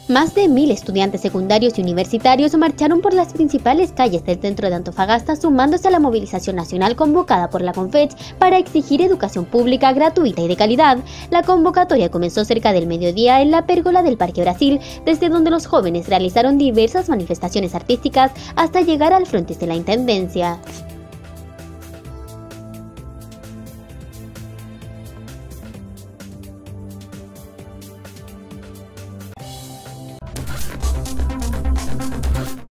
Más de 1000 estudiantes secundarios y universitarios marcharon por las principales calles del centro de Antofagasta, sumándose a la movilización nacional convocada por la Confech para exigir educación pública gratuita y de calidad. La convocatoria comenzó cerca del mediodía en la pérgola del Parque Brasil, desde donde los jóvenes realizaron diversas manifestaciones artísticas hasta llegar al frontis de la Intendencia.